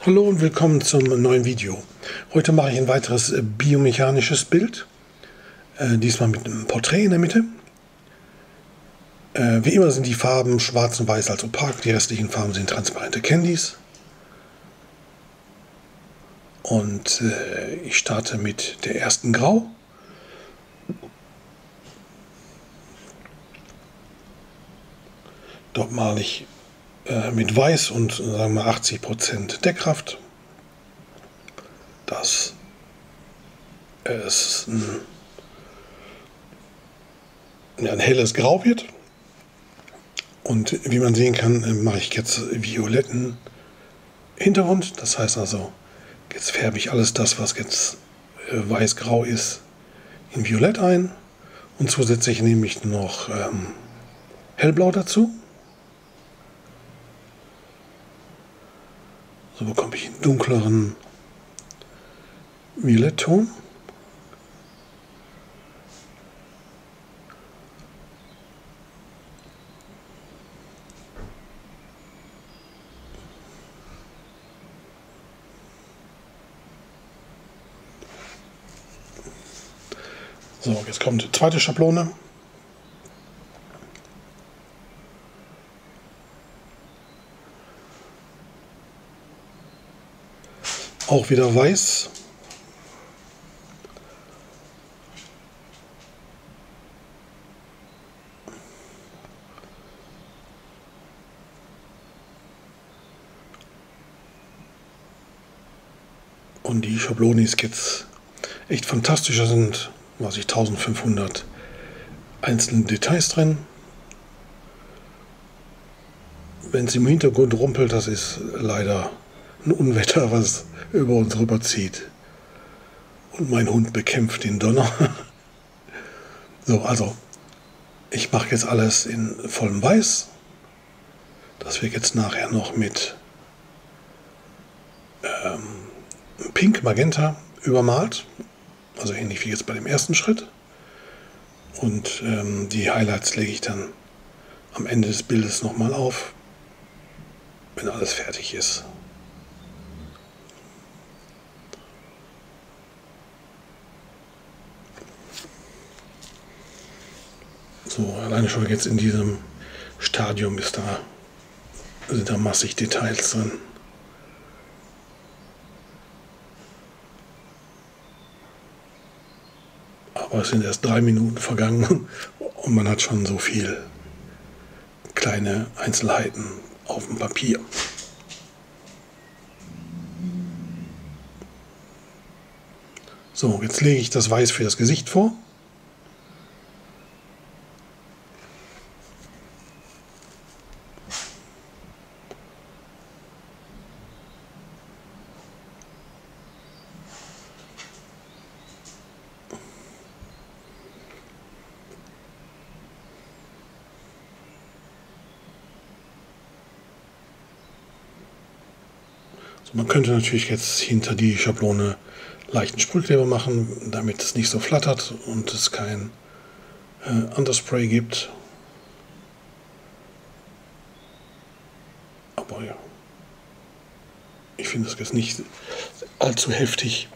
Hallo und willkommen zum neuen Video. Heute mache ich ein weiteres biomechanisches Bild, diesmal mit einem Porträt in der Mitte. Wie immer sind die Farben schwarz und weiß als opak, die restlichen Farben sind transparente Candies. Und ich starte mit der ersten Grau. Dort male ich mit Weiß und sagen wir 80% Deckkraft, dass es ein helles Grau wird. Und wie man sehen kann, mache ich jetzt violetten Hintergrund. Das heißt also, jetzt färbe ich alles das, was jetzt weiß-grau ist, in Violett ein. Und zusätzlich nehme ich noch hellblau dazu. So bekomme ich einen dunkleren Violettton. So, jetzt kommt die zweite Schablone. Auch wieder weiß. Und die Schablone ist jetzt echt fantastisch. Da sind, 1500 einzelne Details drin. Wenn es im Hintergrund rumpelt, das ist leider ein Unwetter, was über uns rüberzieht. Und mein Hund bekämpft den Donner. So, also ich mache jetzt alles in vollem Weiß. Das wird jetzt nachher noch mit Pink Magenta übermalt. Also ähnlich wie jetzt bei dem ersten Schritt. Und die Highlights lege ich dann am Ende des Bildes nochmal auf, wenn alles fertig ist. So, alleine schon jetzt in diesem Stadium sind da massig Details drin. Aber es sind erst 3 Minuten vergangen und man hat schon so viel kleine Einzelheiten auf dem Papier. So, jetzt lege ich das Weiß für das Gesicht vor. So, man könnte natürlich jetzt hinter die Schablone leichten Sprühkleber machen, damit es nicht so flattert und es kein Underspray gibt. Aber ja, ich finde das jetzt nicht allzu heftig.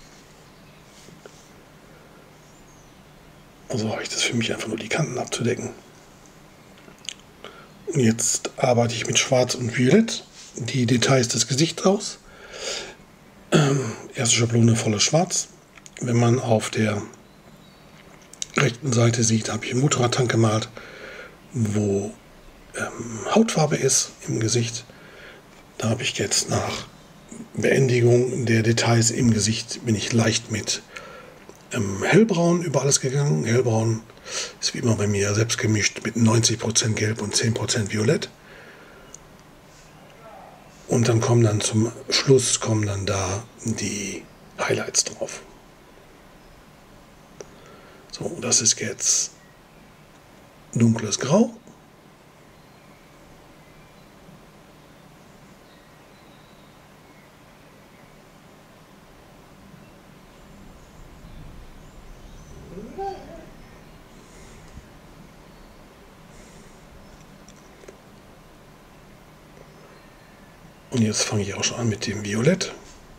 Also habe ich das für mich einfach nur die Kanten abzudecken. Und jetzt arbeite ich mit Schwarz und Violett die Details des Gesichts aus. Erste Schablone volles Schwarz. Wenn man auf der rechten Seite sieht, habe ich einen Motorradtank gemalt, wo Hautfarbe ist im Gesicht. Da habe ich jetzt nach Beendigung der Details im Gesicht bin ich leicht mit hellbraun über alles gegangen. Hellbraun ist wie immer bei mir selbst gemischt mit 90% Gelb und 10% Violett. Und dann kommen zum Schluss da die Highlights drauf. So, das ist jetzt dunkles Grau. Und jetzt fange ich auch schon an mit dem Violett.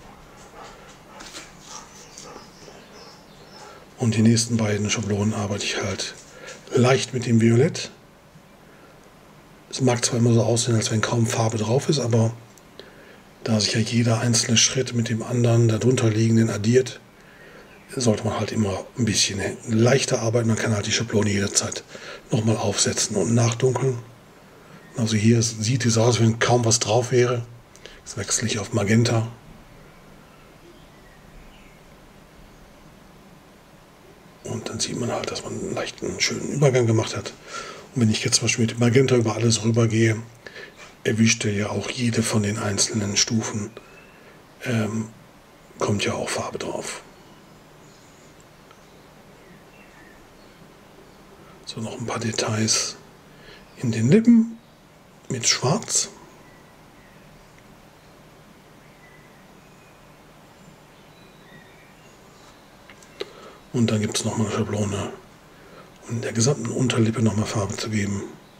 Und die nächsten beiden Schablonen arbeite ich halt leicht mit dem Violett. Es mag zwar immer so aussehen, als wenn kaum Farbe drauf ist, aber da sich ja jeder einzelne Schritt mit dem anderen darunter liegenden addiert, sollte man halt immer ein bisschen leichter arbeiten. Man kann halt die Schablone jederzeit nochmal aufsetzen und nachdunkeln. Also hier sieht es aus, wenn kaum was drauf wäre. Jetzt wechsle ich auf Magenta. Und dann sieht man halt, dass man einen leichten, schönen Übergang gemacht hat. Und wenn ich jetzt zum Beispiel mit Magenta über alles rübergehe, erwischt er ja auch jede von den einzelnen Stufen. Kommt ja auch Farbe drauf. So, noch ein paar Details in den Lippen mit Schwarz. Und dann gibt es nochmal eine Schablone, um der gesamten Unterlippe nochmal Farbe zu geben.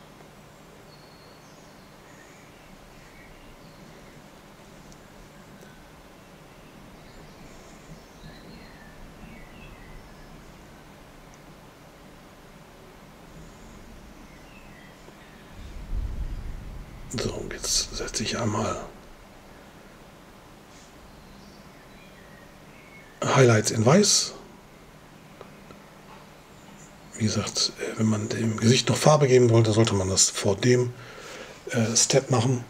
So, und jetzt setze ich einmal Highlights in Weiß. Wie gesagt, wenn man dem Gesicht noch Farbe geben wollte, sollte man das vor dem Step machen.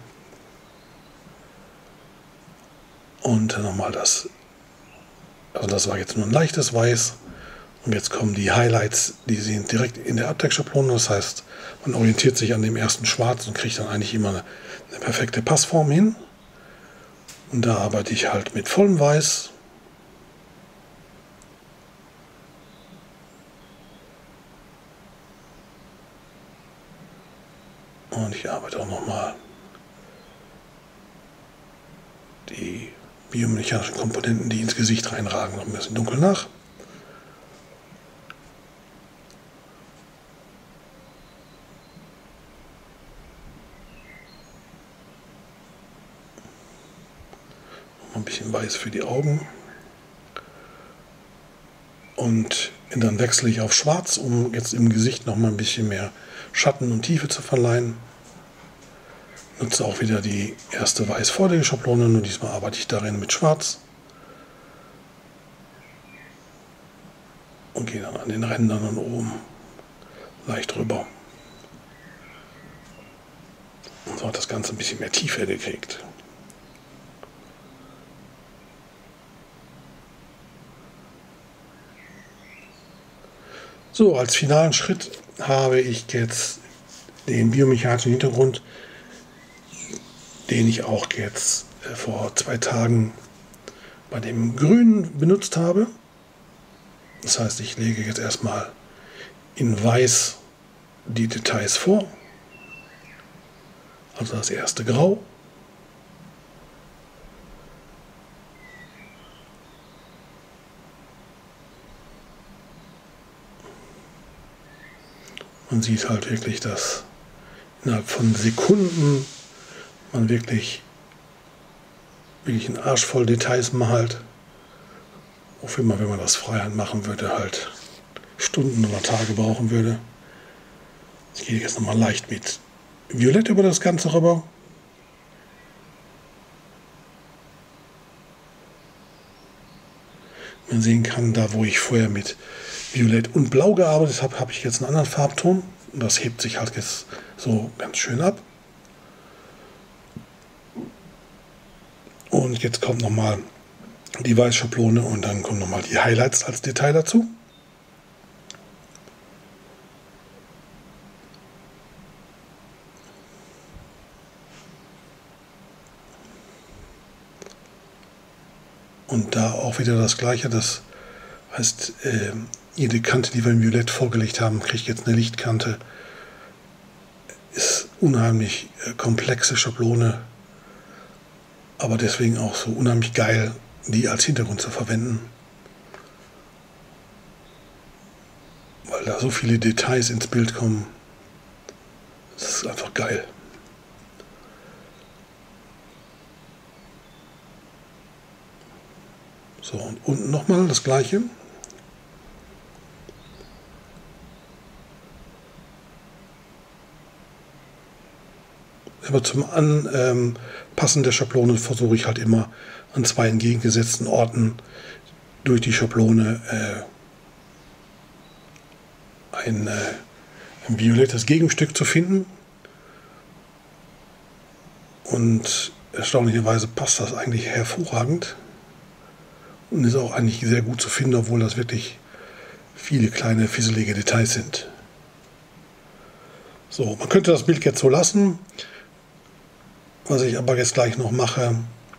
Und nochmal das. Also das war jetzt nur ein leichtes Weiß. Und jetzt kommen die Highlights, die sind direkt in der Abdeckschablone. Das heißt, man orientiert sich an dem ersten Schwarz und kriegt dann eigentlich immer eine perfekte Passform hin. Und da arbeite ich halt mit vollem Weiß. Und ich arbeite auch nochmal die biomechanischen Komponenten, die ins Gesicht reinragen, noch ein bisschen dunkel nach. Noch ein bisschen Weiß für die Augen. Und dann wechsle ich auf Schwarz, um jetzt im Gesicht noch mal ein bisschen mehr Schatten und Tiefe zu verleihen. Nutze auch wieder die erste weiß vorderige Schablone, nur diesmal arbeite ich darin mit Schwarz. Und gehe dann an den Rändern und oben leicht rüber. Und so hat das Ganze ein bisschen mehr Tiefe gekriegt. So, als finalen Schritt habe ich jetzt den biomechanischen Hintergrund, den ich auch jetzt vor 2 Tagen bei dem Grün benutzt habe. Das heißt, ich lege jetzt erstmal in Weiß die Details vor. Also das erste Grau. Man sieht halt wirklich, dass innerhalb von Sekunden man wirklich einen Arsch voll Details malt. Wofür man, wenn man das freihand machen würde, halt Stunden oder Tage brauchen würde. Ich gehe jetzt nochmal leicht mit Violett über das Ganze rüber. Man sehen kann, da wo ich vorher mit Violett und Blau gearbeitet habe, habe ich jetzt einen anderen Farbton. Und das hebt sich halt jetzt so ganz schön ab. Und jetzt kommt nochmal die Weißschablone und dann kommen nochmal die Highlights als Detail dazu. Und da auch wieder das Gleiche, das heißt, jede Kante, die wir im Violett vorgelegt haben, kriegt jetzt eine Lichtkante. Ist unheimlich komplexe Schablone, aber deswegen auch so unheimlich geil, die als Hintergrund zu verwenden. Weil da so viele Details ins Bild kommen. Das ist einfach geil. So, und unten nochmal das gleiche. Aber zum Anpassen der Schablone versuche ich halt immer an zwei entgegengesetzten Orten durch die Schablone ein violettes Gegenstück zu finden. Und erstaunlicherweise passt das eigentlich hervorragend und ist auch eigentlich sehr gut zu finden, obwohl das wirklich viele kleine fisselige Details sind. So, man könnte das Bild jetzt so lassen. Was ich aber jetzt gleich noch mache,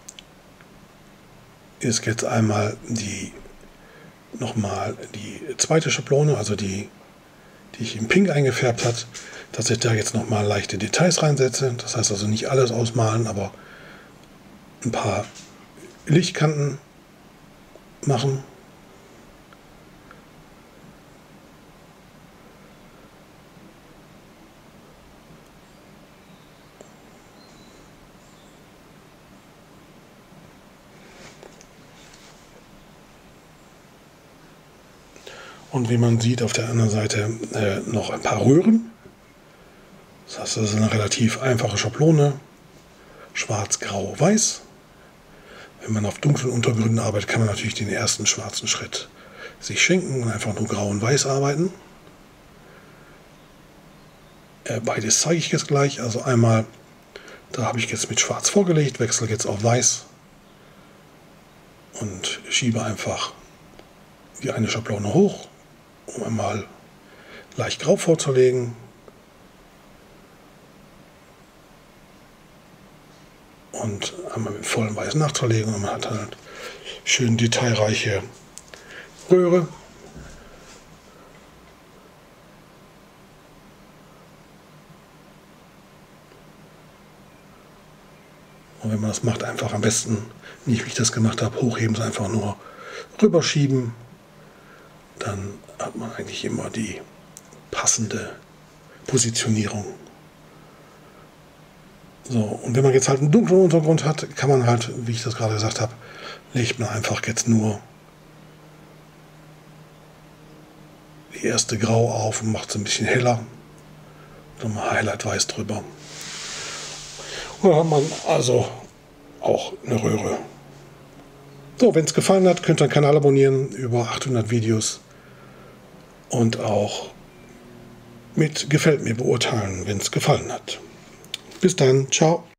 ist jetzt einmal nochmal die zweite Schablone, also die ich in Pink eingefärbt habe, dass ich da jetzt nochmal leichte Details reinsetze. Das heißt also nicht alles ausmalen, aber ein paar Lichtkanten machen. Und wie man sieht, auf der anderen Seite noch ein paar Röhren. Das heißt, das ist eine relativ einfache Schablone. Schwarz, Grau, Weiß. Wenn man auf dunklen Untergründen arbeitet, kann man natürlich den ersten schwarzen Schritt sich schenken und einfach nur Grau und Weiß arbeiten. Beides zeige ich jetzt gleich. Also einmal, da habe ich jetzt mit Schwarz vorgelegt, wechsle jetzt auf Weiß und schiebe einfach die eine Schablone hoch, um einmal leicht grau vorzulegen. Und einmal mit vollem Weiß nachzulegen und man hat dann schön detailreiche Röhre. Und wenn man das macht, einfach am besten, nicht wie ich das gemacht habe, hochheben, sondern einfach nur rüberschieben. Dann hat man eigentlich immer die passende Positionierung. So, und wenn man jetzt halt einen dunklen Untergrund hat, kann man halt, wie ich das gerade gesagt habe, legt man einfach jetzt nur die erste Grau auf und macht es ein bisschen heller. Nochmal Highlight Weiß drüber. Und dann hat man also auch eine Röhre. So, wenn es gefallen hat, könnt ihr den Kanal abonnieren, über 800 Videos. Und auch mit Gefällt mir beurteilen, wenn es gefallen hat. Bis dann, ciao.